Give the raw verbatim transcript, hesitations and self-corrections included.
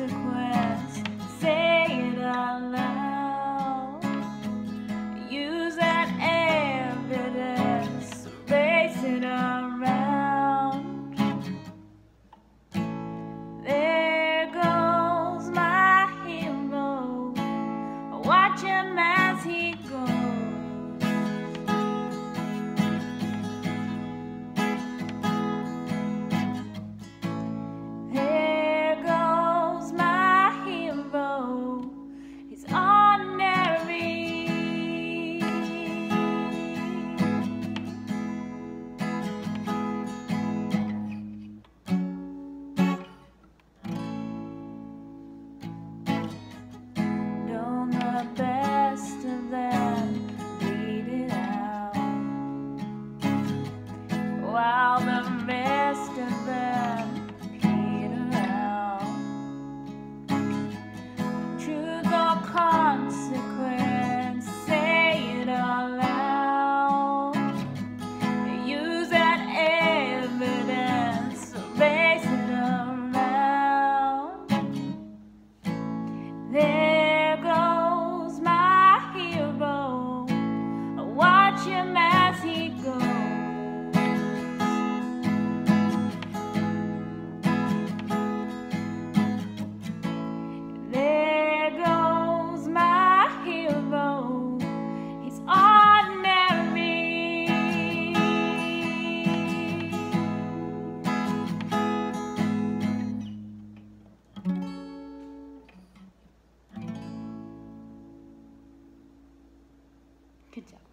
consequence. Say it out loud. Use that evidence. Race it around. There goes my hero. Watch him as he goes. Best of them bleed it out, while the rest of them peter out. Truth or consequence, say it all out. Use that evidence, erase it around. There goes watch him as he goes. There goes my hero. He's ordinary. Good job.